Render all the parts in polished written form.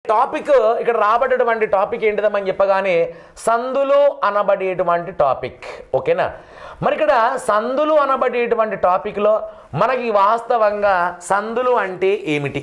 Topic ఇక్కడ రాబడేటువంటి topic ఏంటిదమని చెప్పగానే సందులు అనబడేటువంటి టాపిక్. ఓకేనా? మరి ఇక్కడ సందులు అనబడేటువంటి టాపిక్లో మనకి వాస్తవంగా సందులు అంటే ఏమిటి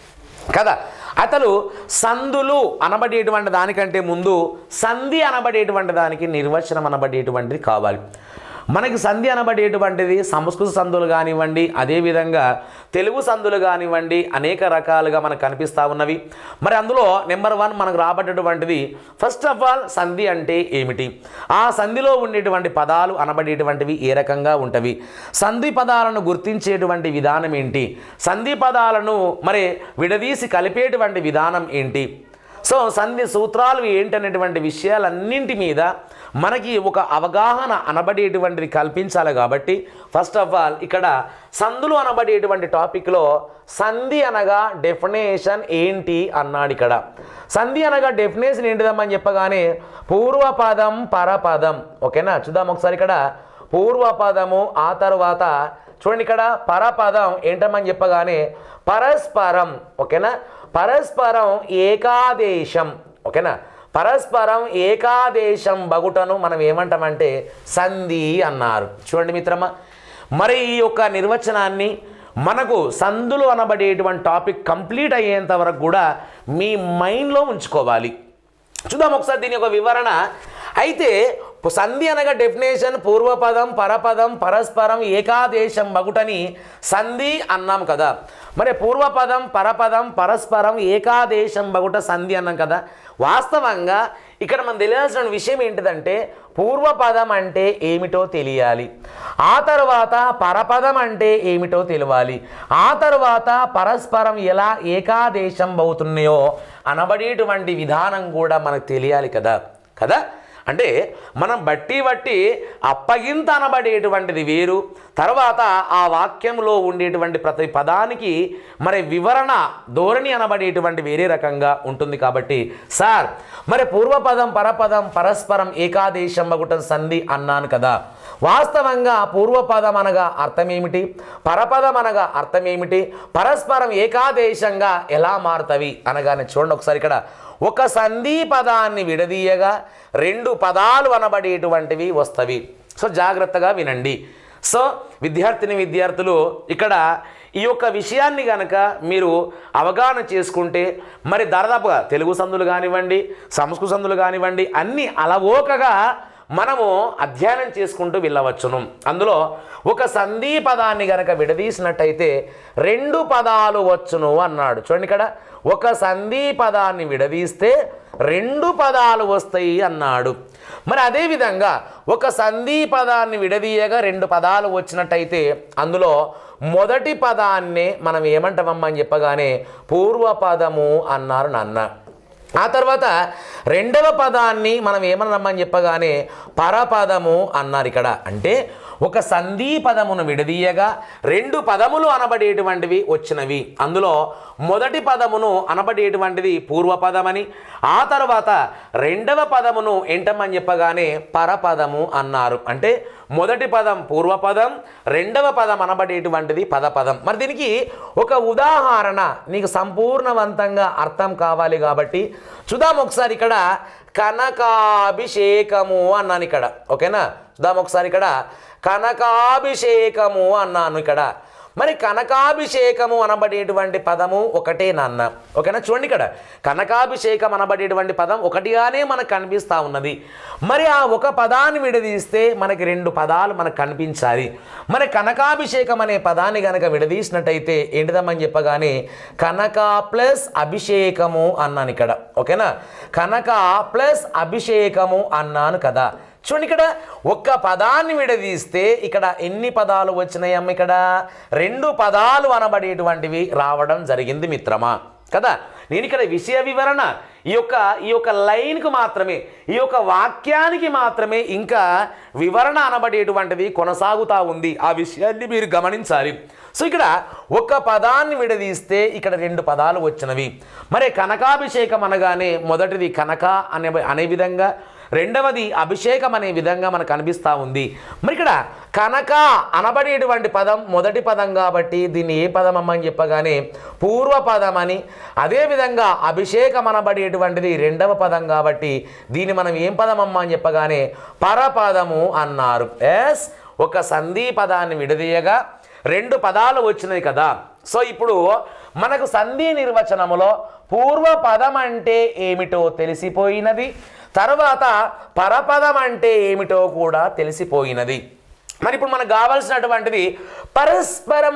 కదా, అసలు సందులు అనబడేటువంటి దానికంటే ముందు సంధి అనబడేటువంటి దానికి నిర్వచనం అనబడేటువంటిది కావాలి. మనకి సంధి అనబడేటువంటిది సంస్కృత సందులు కానివ్వండి, అదేవిధంగా తెలుగు సందులు కానివ్వండి, అనేక రకాలుగా మనకు కనిపిస్తూ ఉన్నవి. మరి అందులో నెంబర్ 1 మనకు రాబడేటువంటిది ఫస్ట్ ఆఫ్ ఆల్ సంధి అంటే ఏమిటి, ఆ సంధిలో ఉండేటువంటి పదాలు అనబడేటువంటివి ఏ రకంగా ఉంటవి, సంధి పదాలను గుర్తించేటువంటి విధానం ఏంటి, సంధి పదాలను మరి విడదీసి కలిపేటువంటి విధానం ఏంటి, సో సంధి సూత్రాలు ఏంటనేటువంటి విషయాలన్నింటి మీద మనకి ఒక అవగాహన అనబడేటువంటిది కల్పించాలి. కాబట్టి ఫస్ట్ ఆఫ్ ఆల్ ఇక్కడ సందులు అనబడేటువంటి టాపిక్లో సంధి అనగా డెఫినేషన్ ఏంటి అన్నాడు. ఇక్కడ సంధి అనగా డెఫినేషన్ ఏంటిదమ్మని చెప్పగానే పూర్వపదం పరపదం. ఓకేనా? చూద్దాం ఒకసారి. ఇక్కడ పూర్వపదము, ఆ తర్వాత చూడండి ఇక్కడ పరపదం ఏంటమ్మని చెప్పగానే పరస్పరం. ఓకేనా? పరస్పరం ఏకాదేశం. ఓకేనా? పరస్పరం ఏకాదేశం బగుటను మనం ఏమంటామంటే సంధి అన్నారు. చూడండి మిత్రమా, మరి ఈ యొక్క నిర్వచనాన్ని మనకు సందులు అనబడేటువంటి టాపిక్ కంప్లీట్ అయ్యేంత వరకు కూడా మీ మైండ్లో ఉంచుకోవాలి. చూద్దాం ఒకసారి దీని యొక్క వివరణ. అయితే సంధి అనగా డెఫినేషన్ పూర్వపదం పరపదం పరస్పరం ఏకాదేశం బగుటని సంధి అన్నాం కదా. మరి పూర్వపదం పరపదం పరస్పరం ఏకాదేశం బగుట సంధి అన్నాం కదా. వాస్తవంగా ఇక్కడ మనం తెలియాల్సిన విషయం ఏంటిదంటే పూర్వపదం అంటే ఏమిటో తెలియాలి, ఆ తర్వాత పరపదం అంటే ఏమిటో తెలియాలి, ఆ తర్వాత పరస్పరం ఎలా ఏకాదేశం అవుతున్నాయో అనబడేటువంటి విధానం కూడా మనకు తెలియాలి కదా. అంటే మనం బట్టి అప్పగింత అనబడేటువంటిది వేరు, తర్వాత ఆ వాక్యంలో ఉండేటువంటి ప్రతి పదానికి మరి వివరణ ధోరణి అనబడేటువంటి వేరే రకంగా ఉంటుంది. కాబట్టి సార్ మరి పూర్వపదం పరపదం పరస్పరం ఏకాదేశం బగుట సంధి అన్నాను కదా. వాస్తవంగా పూర్వపదం అనగా అర్థం ఏమిటి, పరపదం అనగా అర్థం ఏమిటి, పరస్పరం ఏకాదేశంగా ఎలా మారుతవి అనగానే చూడండి ఒకసారి. ఇక్కడ ఒక సంధి పదాన్ని విడదీయగా 2 పదాలు అనబడేటువంటివి వస్తవి. సో జాగ్రత్తగా వినండి. సో విద్యార్థులు ఇక్కడ ఈ యొక్క విషయాన్ని కనుక మీరు అవగాహన చేసుకుంటే మరి దాదాపుగా తెలుగు సందులు కానివ్వండి, సంస్కృత సందులు కానివ్వండి, అన్నీ అలవోకగా మనము అధ్యయనం చేసుకుంటూ వెళ్ళవచ్చును. అందులో ఒక సంధి పదాన్ని కనుక విడదీసినట్టయితే 2 పదాలు వచ్చును అన్నాడు. చూడండి ఇక్కడ ఒక సంధి పదాన్ని విడదీస్తే 2 పదాలు వస్తాయి అన్నాడు. మరి అదేవిధంగా ఒక సంధి పదాన్ని విడదీయగా 2 పదాలు వచ్చినట్టయితే అందులో మొదటి పదాన్నే మనం ఏమంటామని చెప్పగానే పూర్వపదము అన్నారు నాన్న. ఆ తర్వాత రెండవ పదాన్ని మనం ఏమన్నామని చెప్పగానే పరపదము అన్నారు. ఇక్కడ అంటే ఒక సంధి పదమును విడదీయగా 2 పదములు అనబడేటువంటివి వచ్చినవి. అందులో మొదటి పదమును అనబడేటువంటిది పూర్వపదమని, ఆ తర్వాత రెండవ పదమును ఏంటమని చెప్పగానే పరపదము అన్నారు. అంటే మొదటి పదం పూర్వపదం, రెండవ పదం అనబడేటువంటిది పదపదం. మరి దీనికి ఒక ఉదాహరణ నీకు సంపూర్ణవంతంగా అర్థం కావాలి కాబట్టి చూద్దాం ఒకసారి. ఇక్కడ కనకాభిషేకము అన్నాను ఇక్కడ. ఓకేనా? చూద్దాం ఒకసారి. ఇక్కడ కనకాభిషేకము అన్నాను. ఇక్కడ మరి కనకాభిషేకము అనబడేటువంటి పదము ఒకటే నాన్న. ఓకేనా? చూడండి ఇక్కడ కనకాభిషేకం అనబడేటువంటి పదం ఒకటిగానే మనకు కనిపిస్తూ ఉన్నది. మరి ఆ ఒక పదాన్ని విడదీస్తే మనకి 2 పదాలు మనకు కనిపించాలి. మరి కనకాభిషేకం అనే పదాన్ని కనుక విడదీసినట్టయితే ఏంటిదమ్మని చెప్పగానే కనక ప్లస్ అభిషేకము అన్నాను ఇక్కడ. ఓకేనా? కనక ప్లస్ అభిషేకము అన్నాను కదా. చూడండి ఇక్కడ ఒక్క పదాన్ని విడదీస్తే ఇక్కడ ఎన్ని పదాలు వచ్చినాయమ్మ? ఇక్కడ 2 పదాలు అనబడేటువంటివి రావడం జరిగింది మిత్రమా కదా. నేను ఇక్కడ విషయ వివరణ ఈ యొక్క లైన్కు మాత్రమే, ఈ యొక్క వాక్యానికి మాత్రమే ఇంకా వివరణ అనబడేటువంటిది కొనసాగుతూ ఉంది. ఆ విషయాన్ని మీరు గమనించాలి. సో ఇక్కడ ఒక పదాన్ని విడదీస్తే ఇక్కడ 2 పదాలు వచ్చినవి. మరి కనకాభిషేకం అనగానే మొదటిది కనక అనే విధంగా, రెండవది అభిషేకం అనే విధంగా మనకు కనిపిస్తూ ఉంది. మరి ఇక్కడ కనక అనబడేటువంటి పదం మొదటి పదం కాబట్టి దీన్ని ఏ పదం అమ్మని చెప్పగానే పూర్వపదం అని, అదేవిధంగా అభిషేకం అనబడేటువంటిది రెండవ పదం కాబట్టి దీన్ని మనం ఏం పదం అమ్మ అని చెప్పగానే పరపదము అన్నారు. ఎస్, ఒక సంధి పదాన్ని విడదీయగా రెండు పదాలు వచ్చినాయి కదా. సో ఇప్పుడు మనకు సంధి నిర్వచనములో పూర్వపదం అంటే ఏమిటో తెలిసిపోయినది, తర్వాత పరపదం అంటే ఏమిటో కూడా తెలిసిపోయినది. మరి ఇప్పుడు మనకు కావాల్సినటువంటిది పరస్పరం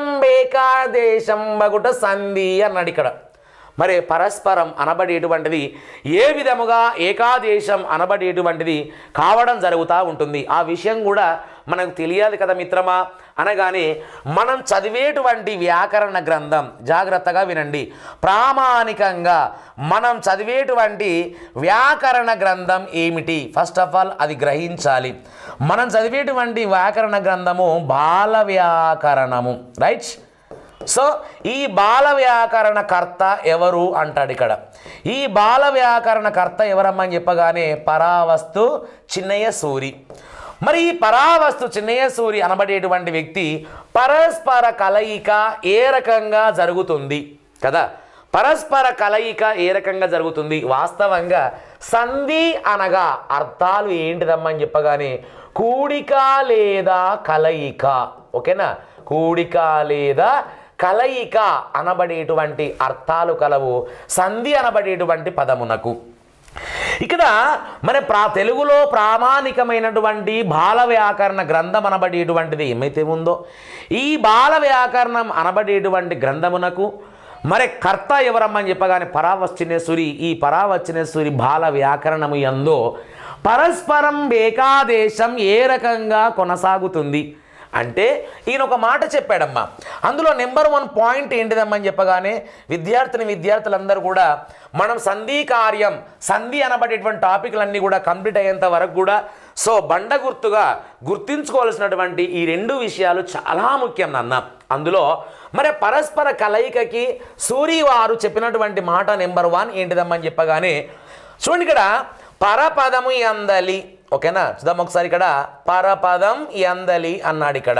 ఏకాదేశం బగుట సంధి అన్నాడు ఇక్కడ. మరి పరస్పరం అనబడేటువంటిది ఏ విధముగా ఏకాదేశం అనబడేటువంటిది కావడం జరుగుతూ ఉంటుంది, ఆ విషయం కూడా మనకు తెలియాలి కదా మిత్రమా. అనగానే మనం చదివేటువంటి వ్యాకరణ గ్రంథం జాగ్రత్తగా వినండి. ప్రామాణికంగా మనం చదివేటువంటి వ్యాకరణ గ్రంథం ఏమిటి, ఫస్ట్ ఆఫ్ ఆల్ అది గ్రహించాలి. మనం చదివేటువంటి వ్యాకరణ గ్రంథము బాల వ్యాకరణము, రైట్. సో ఈ బాల వ్యాకరణ కర్త ఎవరు అంటాడు ఇక్కడ. ఈ బాల వ్యాకరణ కర్త ఎవరమ్మని చెప్పగానే పరావస్తు చిన్నయ్య సూరి. మరి ఈ పరావస్తు చిన్నయ్య సూరి అనబడేటువంటి వ్యక్తి పరస్పర కలయిక ఏ రకంగా జరుగుతుంది కదా, పరస్పర కలయిక ఏ రకంగా జరుగుతుంది. వాస్తవంగా సంధి అనగా అర్థాలు ఏంటిదమ్మని చెప్పగానే కూడిక లేదా కలయిక, ఓకేనా, కూడిక లేదా కలయిక అనబడేటువంటి అర్థాలు కలవు సంధి అనబడేటువంటి పదమునకు. ఇక్కడ మన తెలుగులో ప్రామాణికమైనటువంటి బాల వ్యాకరణ గ్రంథం అనబడేటువంటిది ఏమైతే ఉందో ఈ బాల వ్యాకరణం అనబడేటువంటి గ్రంథమునకు మరి కర్త ఎవరమ్మని చెప్పగానే పరావచ్చినేశ్వరి. ఈ పరావచ్చినేశ్వరి బాల వ్యాకరణము యందు పరస్పరం ఏకాదేశం ఏ రకంగా కొనసాగుతుంది అంటే ఈయన ఒక మాట చెప్పాడమ్మా. అందులో నెంబర్ 1 పాయింట్ ఏంటిదమ్మని చెప్పగానే విద్యార్థులందరూ కూడా మనం సంధి కార్యం సంధి అనబడేటువంటి టాపిక్లన్నీ కూడా కంప్లీట్ అయ్యేంత వరకు కూడా సో బండ గుర్తుగా గుర్తించుకోవాల్సినటువంటి ఈ రెండు విషయాలు చాలా ముఖ్యం నాన్న. అందులో మరి పరస్పర కలయికకి సూరి వారు చెప్పినటువంటి మాట నెంబర్ 1 ఏంటిదమ్మని చెప్పగానే చూడండి, ఇక్కడ పరపదము యందలి, ఓకేనా, చూద్దాం ఒకసారి. ఇక్కడ పరపదం యందలి అన్నాడు. ఇక్కడ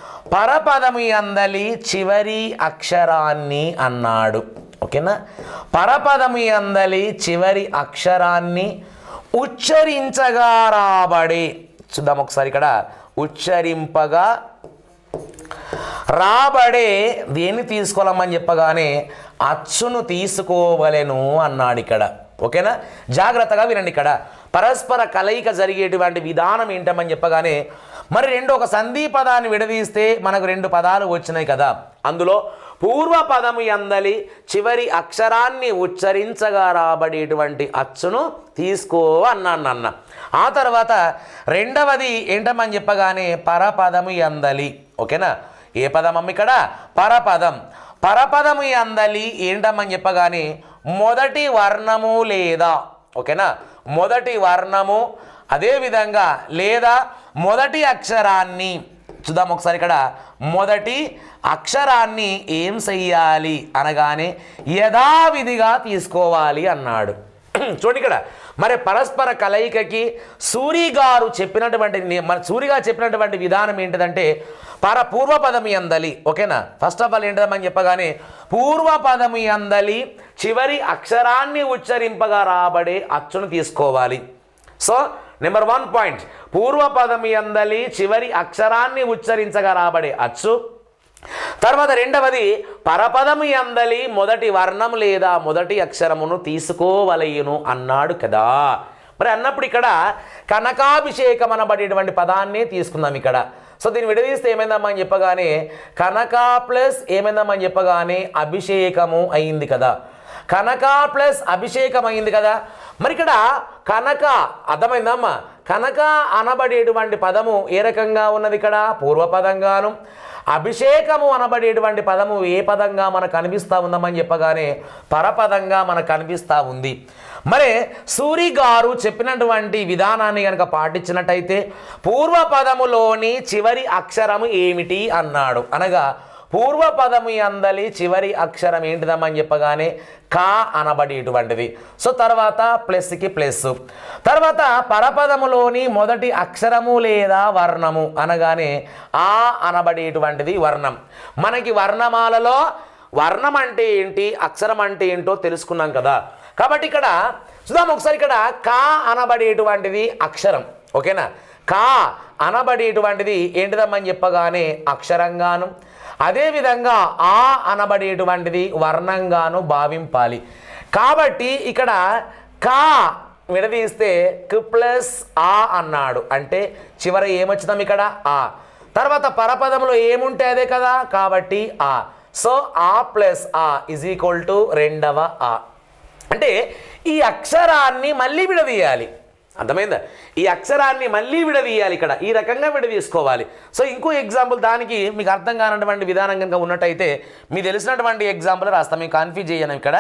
పరపదము యందలి చివరి అక్షరాన్ని అన్నాడు, ఓకేనా. పరపదము యందలి చివరి అక్షరాన్ని ఉచ్చరించగా రాబడే, చూద్దాం ఒకసారి. ఇక్కడ ఉచ్చరింపగా రాబడే దేన్ని తీసుకోవాలమ్మని చెప్పగానే అచ్చును తీసుకోవలెను అన్నాడు ఇక్కడ, ఓకేనా. జాగ్రత్తగా వినండి. ఇక్కడ పరస్పర కలయిక జరిగేటువంటి విధానం ఏంటమని చెప్పగానే మరి ఒక సంధి పదాన్ని విడదీస్తే మనకు రెండు పదాలు వచ్చినాయి కదా. అందులో పూర్వపదము యందలి చివరి అక్షరాన్ని ఉచ్చరించగా రాబడేటువంటి అచ్చును తీసుకో అన్న. ఆ తర్వాత రెండవది ఏంటమని చెప్పగానే పరపదము యందలి, ఓకేనా. ఏ పదం అమ్మ ఇక్కడ పరపదం. పరపదము యందలి ఏంటమ్మని చెప్పగానే మొదటి వర్ణము లేదా, ఓకేనా, మొదటి వర్ణము అదేవిధంగా లేదా మొదటి అక్షరాన్ని, చూద్దాం ఒకసారి. ఇక్కడ మొదటి అక్షరాన్ని ఏం చెయ్యాలి అనగానే యథావిధిగా తీసుకోవాలి అన్నాడు. చూడండి, ఇక్కడ మరి పరస్పర కలయికకి సూరిగారు చెప్పినటువంటి విధానం ఏంటిదంటే పూర్వపదము యందలి, ఓకేనా. ఫస్ట్ ఆఫ్ ఆల్ ఏంటమని చెప్పగానే పూర్వపదము యందలి చివరి అక్షరాన్ని ఉచ్చరింపగా రాబడే అచ్చును తీసుకోవాలి. సో నెంబర్ 1 పాయింట్ పూర్వపదము యందలి చివరి అక్షరాన్ని ఉచ్చరించగా రాబడే అచ్చు. తర్వాత రెండవది పరపదము యందలి మొదటి వర్ణం లేదా మొదటి అక్షరమును తీసుకోవలయును అన్నాడు కదా. మరి అన్నప్పుడు ఇక్కడ కనకాభిషేకం అనబడేటువంటి పదాన్ని తీసుకుందాం ఇక్కడ. సో దీన్ని విడదీస్తే ఏమైందమ్మా అని చెప్పగానే కనక ప్లస్ ఏమైందమ్మని చెప్పగానే అభిషేకము అయింది కదా. కనక ప్లస్ అభిషేకం అయింది కదా. మరి ఇక్కడ కనక అర్థమైందమ్మా. కనక అనబడేటువంటి పదము ఏ రకంగా ఉన్నది ఇక్కడ పూర్వపదంగాను, అభిషేకము అనబడేటువంటి పదము ఏ పదంగా మనకు కనిపిస్తూ ఉందామని చెప్పగానే పరపదంగా మనకు కనిపిస్తూ ఉంది. మరి సూరి గారు చెప్పినటువంటి విధానాన్ని కనుక పాటించినట్టయితే పూర్వపదములోని చివరి అక్షరము ఏమిటి అన్నాడు. అనగా పూర్వపదము అందలి చివరి అక్షరం ఏంటిదమ్మని చెప్పగానే కా అనబడేటువంటిది. సో తర్వాత ప్లస్కి ప్లస్. తర్వాత పరపదములోని మొదటి అక్షరము లేదా వర్ణము అనగానే ఆ అనబడేటువంటిది వర్ణం. మనకి వర్ణమాలలో వర్ణం అంటే ఏంటి, అక్షరం అంటే ఏంటో తెలుసుకున్నాం కదా. కాబట్టి ఇక్కడ చూద్దాం ఒకసారి. ఇక్కడ కా అనబడేటువంటిది అక్షరం. ఓకేనా. కా అనబడేటువంటిది ఏంటిదమ్మని చెప్పగానే అక్షరంగాను, అదేవిధంగా ఆ అనబడేటువంటిది వర్ణంగాను భావింపాలి. కాబట్టి ఇక్కడ కా విడదీస్తే క్ ప్లస్ ఆ అన్నాడు అంటే చివర ఏమొచ్చుదాం ఇక్కడ ఆ. తర్వాత పరపదంలో ఏముంటే అదే కదా, కాబట్టి ఆ. సో ఆ ప్లస్ ఆ ఈజ్ ఈక్వల్ టు రెండవ ఆ. అంటే ఈ అక్షరాన్ని మళ్ళీ విడదీయాలి. అర్థమైందా? ఈ అక్షరాన్ని మళ్ళీ విడదీయాలి. ఇక్కడ ఈ రకంగా విడదీసుకోవాలి. సో ఇంకో ఎగ్జాంపుల్ దానికి మీకు అర్థం కానటువంటి విధానం కనుక ఉన్నట్టయితే మీకు తెలిసినటువంటి ఎగ్జాంపుల్ రాస్తాం. మీకు కన్ఫ్యూజ్ చేయను. ఇక్కడ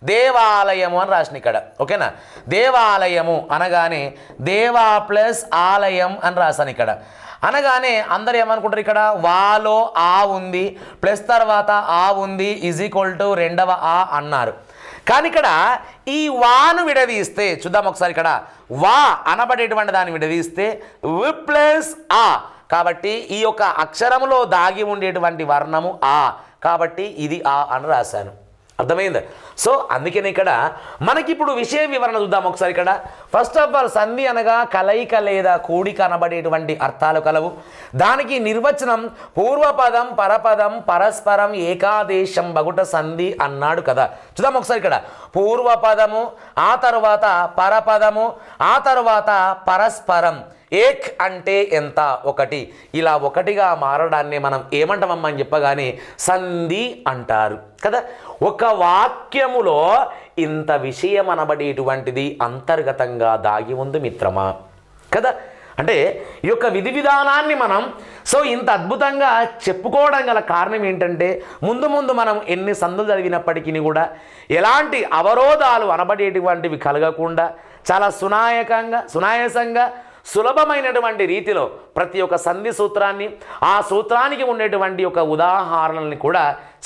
దేవాలయము అని రాసిన ఇక్కడ. ఓకేనా. దేవాలయము అనగానే దేవా ప్లస్ ఆలయం అని రాశాను ఇక్కడ. అనగానే అందరు ఏమనుకుంటారు, ఇక్కడ వాలో ఆ ఉంది ప్లస్ తర్వాత ఆ ఉంది ఈజ్ ఈక్వల్ టు రెండవ ఆ అన్నారు. కానీ ఇక్కడ ఈ వాను విడదీస్తే చూద్దాం ఒకసారి. ఇక్కడ వా అనబడేటువంటి దాన్ని విడదీస్తే వి ప్లస్ ఆ. కాబట్టి ఈ యొక్క అక్షరములో దాగి ఉండేటువంటి వర్ణము ఆ. కాబట్టి ఇది ఆ అని రాశాను. అర్థమైంది? సో అందుకని ఇక్కడ మనకి ఇప్పుడు విషయ వివరణ చూద్దాం ఒకసారి. ఇక్కడ ఫస్ట్ ఆఫ్ ఆల్ సంధి అనగా కలయిక లేదా కూడిక అనబడేటువంటి అర్థాలు కలవు. దానికి నిర్వచనం పూర్వపదం పరపదం పరస్పరం ఏకాదేశం బగుట సంధి అన్నాడు కదా. చూద్దాం ఒకసారి. ఇక్కడ పూర్వపదము, ఆ తర్వాత పరపదము, ఆ తర్వాత పరస్పరం. ఏక్ అంటే ఎంత, ఒకటి. ఇలా ఒకటిగా మారడాన్ని మనం ఏమంటామమ్మా అని చెప్పగానే సంధి అంటారు కదా. ఒక వాక్యములో ఇంత విషయం అనబడేటువంటిది అంతర్గతంగా దాగి ఉంది మిత్రమా కదా. అంటే ఈ యొక్క విధి విధానాన్ని మనం ఇంత అద్భుతంగా చెప్పుకోవడం గల కారణం ఏంటంటే ముందు ముందు మనం ఎన్ని సందులు చదివినప్పటికీ కూడా ఎలాంటి అవరోధాలు అనబడేటువంటివి కలగకుండా చాలా సునాయాసంగా సులభమైనటువంటి రీతిలో ప్రతి ఒక్క సంధి సూత్రాన్ని, ఆ సూత్రానికి ఉండేటువంటి ఒక ఉదాహరణల్ని కూడా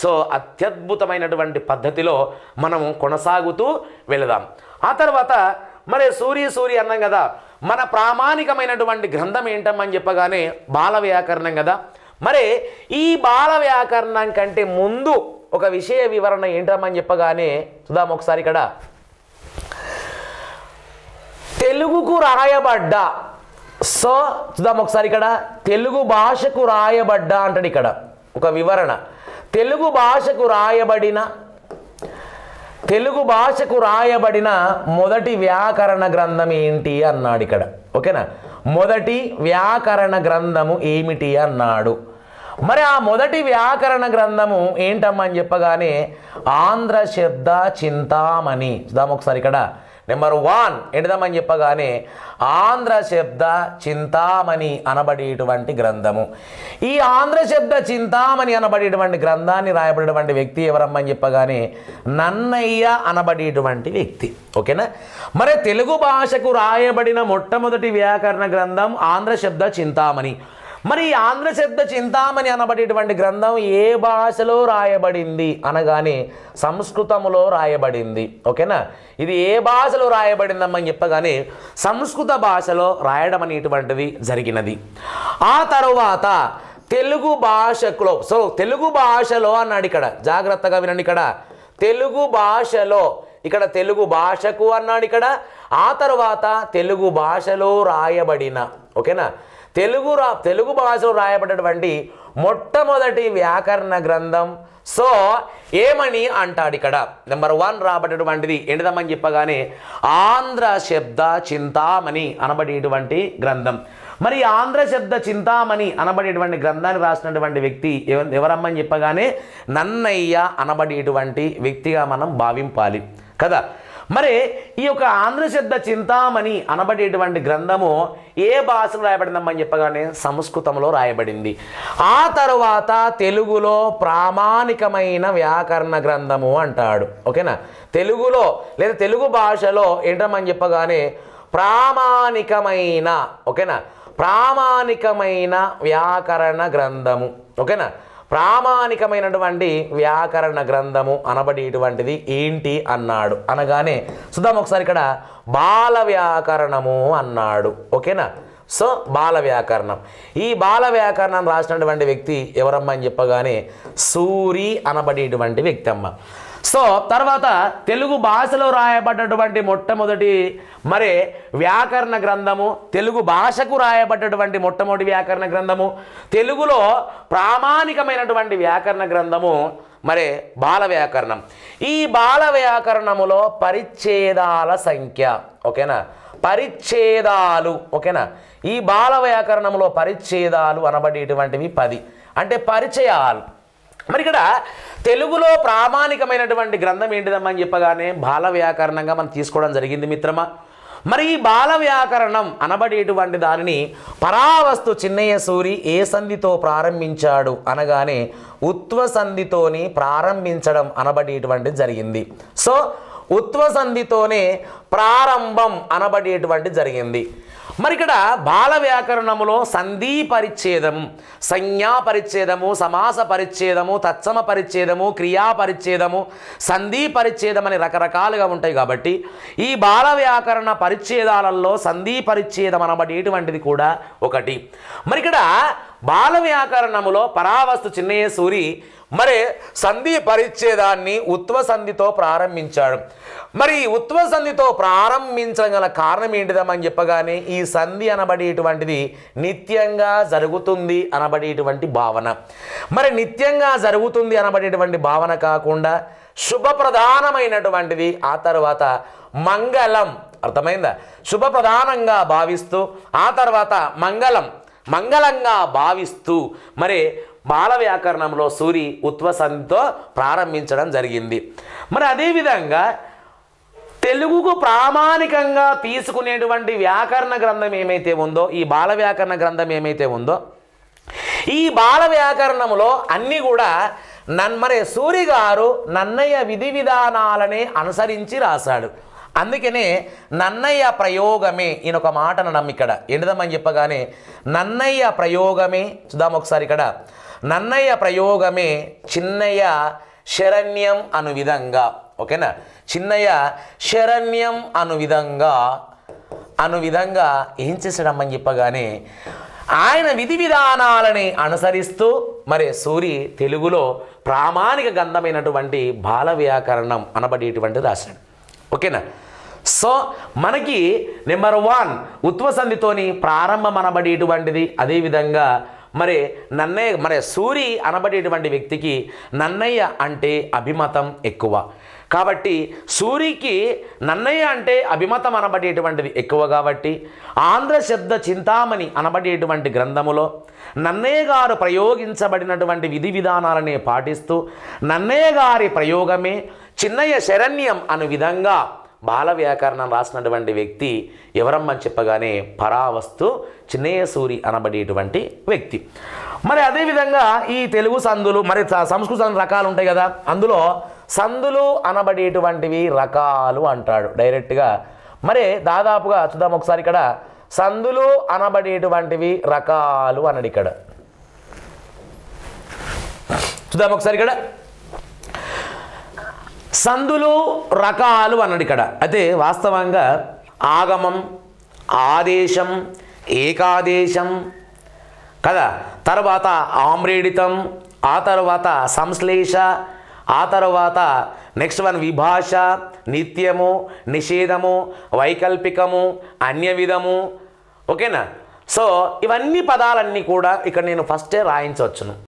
అత్యద్భుతమైనటువంటి పద్ధతిలో మనం కొనసాగుతూ వెళదాం. ఆ తర్వాత మరి సూరి అన్నాం కదా. మన ప్రామాణికమైనటువంటి గ్రంథం ఏంటమ్మని చెప్పగానే బాల వ్యాకరణం కదా. మరి ఈ బాల వ్యాకరణం కంటే ముందు ఒక విషయ వివరణ ఏంటమ్మని చెప్పగానే చూద్దాం ఒకసారి. ఇక్కడ తెలుగుకు రాయబడ్డ చూద్దాం ఒకసారి. ఇక్కడ తెలుగు భాషకు రాయబడ్డ అంటాడు. ఇక్కడ ఒక వివరణ. తెలుగు భాషకు రాయబడిన మొదటి వ్యాకరణ గ్రంథం ఏంటి అన్నాడు ఇక్కడ. ఓకేనా. మొదటి వ్యాకరణ గ్రంథము ఏమిటి అన్నాడు. మరి ఆ మొదటి వ్యాకరణ గ్రంథము ఏంటమ్మని చెప్పగానే ఆంధ్ర శబ్ద చింతామణి. చూద్దాం ఒకసారి. ఇక్కడ నెంబర్ 1 ఏంటిదమ్మని చెప్పగానే ఆంధ్ర శబ్ద చింతామణి అనబడేటువంటి గ్రంథము. ఈ ఆంధ్ర శబ్ద చింతామణి అనబడేటువంటి గ్రంథాన్ని రాయబడేటువంటి వ్యక్తి ఎవరమ్మని చెప్పగానే నన్నయ్య అనబడేటువంటి వ్యక్తి. ఓకేనా. మరి తెలుగు భాషకు రాయబడిన మొట్టమొదటి వ్యాకరణ గ్రంథం ఆంధ్ర శబ్ద చింతామణి. మరి ఈ ఆంధ్ర శబ్ద చింతామణి అనబడేటువంటి గ్రంథం ఏ భాషలో రాయబడింది అనగానే సంస్కృతములో రాయబడింది. ఓకేనా. ఇది ఏ భాషలో రాయబడిందమ్మని చెప్పగానే సంస్కృత భాషలో రాయడం అనేటువంటిది జరిగినది. ఆ తరువాత తెలుగు భాషలో తెలుగు భాషలో అన్నాడు. ఇక్కడ జాగ్రత్తగా వినండి. ఇక్కడ తెలుగు భాషలో, ఇక్కడ తెలుగు భాషకు అన్నాడు. ఇక్కడ ఆ తర్వాత తెలుగు భాషలో రాయబడిన. ఓకేనా. తెలుగు భాషలో రాయబడినటువంటి మొట్టమొదటి వ్యాకరణ గ్రంథం ఏమని అంటాడు. ఇక్కడ నెంబర్ 1 రాబడేటువంటిది ఏంటిదమ్మని చెప్పగానే ఆంధ్ర శబ్ద చింతామణి అనబడేటువంటి గ్రంథం. మరి ఆంధ్ర శబ్ద చింతామణి అనబడేటువంటి గ్రంథాన్ని రాసినటువంటి వ్యక్తి ఎవరమ్మని చెప్పగానే నన్నయ్య అనబడేటువంటి వ్యక్తిగా మనం భావింపాలి కదా. మరి ఈ యొక్క ఆంధ్ర శబ్ద చింతామణి అనబడేటువంటి గ్రంథము ఏ భాషలో రాయబడిందమ్మని చెప్పగానే సంస్కృతంలో రాయబడింది. ఆ తర్వాత తెలుగులో ప్రామాణికమైన వ్యాకరణ గ్రంథము అంటాడు. ఓకేనా. తెలుగులో లేదా తెలుగు భాషలో ఏంటమ్మని చెప్పగానే ప్రామాణికమైన వ్యాకరణ గ్రంథము. ఓకేనా. ప్రామాణికమైనటువంటి వ్యాకరణ గ్రంథము అనబడేటువంటిది ఏంటి అన్నాడు. అనగానే చూద్దాం ఒకసారి ఇక్కడ బాల వ్యాకరణము అన్నాడు. ఓకేనా. సో బాల వ్యాకరణం, ఈ బాల వ్యాకరణం రాసినటువంటి వ్యక్తి ఎవరమ్మా అని చెప్పగానే సూరి అనబడేటువంటి వ్యక్తి అమ్మ. సో తర్వాత తెలుగు భాషలో రాయబడ్డటువంటి మొట్టమొదటి మరి వ్యాకరణ గ్రంథము, తెలుగు భాషకు రాయబడ్డటువంటి మొట్టమొదటి వ్యాకరణ గ్రంథము, తెలుగులో ప్రామాణికమైనటువంటి వ్యాకరణ గ్రంథము మరి బాల వ్యాకరణం. ఈ బాల వ్యాకరణములో పరిచ్ఛేదాల సంఖ్య, ఓకేనా, పరిచ్ఛేదాలు, ఓకేనా, ఈ బాల వ్యాకరణంలో పరిచ్ఛేదాలు అనబడేటువంటివి 10, అంటే పరిచయాలు. మరి ఇక్కడ తెలుగులో ప్రామాణికమైనటువంటి గ్రంథం ఏంటిదమ్మా అని చెప్పగానే బాల వ్యాకరణంగా మనం తీసుకోవడం జరిగింది మిత్రమా. మరి ఈ బాల వ్యాకరణం అనబడేటువంటి దానిని పరావస్తు చిన్నయ్య సూరి ఏ సంధితో ప్రారంభించాడు అనగానే ఉత్వ సంధితోని ప్రారంభించడం అనబడేటువంటిది జరిగింది. సో ఉత్వ సంధితోనే ప్రారంభం అనబడేటువంటి జరిగింది. మరి ఇక్కడ బాల వ్యాకరణములో సంధి పరిచ్ఛేదము, సంజ్ఞా పరిచ్ఛేదము, సమాస పరిచ్ఛేదము, తత్సమ పరిచ్ఛేదము, క్రియా పరిచ్ఛేదము, సంధి పరిచ్ఛేదం అని రకరకాలుగా ఉంటాయి. కాబట్టి ఈ బాల వ్యాకరణ పరిచ్ఛేదాలలో సంధి పరిచ్ఛేదం అనబడేటువంటిది కూడా ఒకటి. మరి ఇక్కడ బాల వ్యాకరణములో పరావస్తు చిన్నయ్య సూరి మరి సంధి పరిచ్ఛేదాన్ని ఉత్వ సంధితో ప్రారంభించాడు. మరి ఉత్వ సంధితో ప్రారంభించగల కారణం ఏంటిదమ్మని చెప్పగానే ఈ సంధి అనబడేటువంటిది నిత్యంగా జరుగుతుంది అనబడేటువంటి భావన. మరి నిత్యంగా జరుగుతుంది అనబడేటువంటి భావన కాకుండా శుభప్రధానమైనటువంటిది, ఆ తర్వాత మంగళం, అర్థమైందా, శుభప్రధానంగా భావిస్తూ ఆ తర్వాత మంగళంగా భావిస్తూ మరి బాల వ్యాకరణంలో సూరి ఉత్వ సంధితో ప్రారంభించడం జరిగింది. మరి అదేవిధంగా తెలుగుకు ప్రామాణికంగా తీసుకునేటువంటి వ్యాకరణ గ్రంథం ఏమైతే ఉందో, ఈ బాల వ్యాకరణ గ్రంథం ఏమైతే ఉందో, ఈ బాల వ్యాకరణములో అన్నీ కూడా మరి సూరి గారు నన్నయ్య విధి విధానాలనే అనుసరించి రాశాడు. అందుకనే నన్నయ్య ప్రయోగమే, ఈయన ఒక మాట అనడం ఇక్కడ ఏంటిదమ్మని చెప్పగానే నన్నయ్య ప్రయోగమే. చూద్దాం ఒకసారి ఇక్కడ నన్నయ్య ప్రయోగమే చిన్నయ్య శరణ్యం అను విధంగా, ఓకేనా, చిన్నయ్య శరణ్యం అను విధంగా ఏం చేశాడమ్మని చెప్పగానే ఆయన విధి విధానాలని అనుసరిస్తూ మరి సూరి తెలుగులో ప్రామాణిక గ్రంథమైనటువంటి బాల వ్యాకరణం అనబడేటువంటిది రాశాడు. ఓకేనా. సో మనకి నెంబర్ 1 ఉత్వ సంధితోని ప్రారంభం అనబడేటువంటిది. అదేవిధంగా మరి నన్నయ్య మరి సూరి అనబడేటువంటి వ్యక్తికి నన్నయ్య అంటే అభిమతం ఎక్కువ. కాబట్టి సూరికి నన్నయ్య అంటే అభిమతం అనబడేటువంటిది ఎక్కువ. కాబట్టి ఆంధ్ర శబ్ద చింతామణి అనబడేటువంటి గ్రంథములో నన్నయ్య గారు ప్రయోగించబడినటువంటి విధి విధానాలనే పాటిస్తూ నన్నయ్య గారి ప్రయోగమే చిన్నయ్య శరణ్యం అను విధంగా బాల వ్యాకరణం రాసినటువంటి వ్యక్తి ఎవరమ్మని చెప్పగానే పరావస్తు చిన్నయ్య సూరి అనబడేటువంటి వ్యక్తి. మరి అదేవిధంగా ఈ తెలుగు సందులు మరి సంస్కృత రకాలు ఉంటాయి కదా, అందులో సందులు అనబడేటువంటివి రకాలు అంటాడు డైరెక్ట్గా. మరి దాదాపుగా చూద్దాం ఒకసారి ఇక్కడ సందులు అనబడేటువంటివి రకాలు అన్నాడు. ఇక్కడ చూద్దాం ఒకసారి ఇక్కడ సందులు రకాలు అన్నాడు ఇక్కడ. అయితే వాస్తవంగా ఆగమం, ఆదేశం, ఏకాదేశం కదా, తర్వాత ఆమ్రేడితం, ఆ తర్వాత సంశ్లేష, ఆ తర్వాత నెక్స్ట్ వన్ విభాష, నిత్యము, నిషేధము, వైకల్పికము, అన్యవిధము. ఓకేనా. సో ఇవన్నీ పదాలన్నీ కూడా ఇక్కడ నేను ఫస్టే రాయించవచ్చును.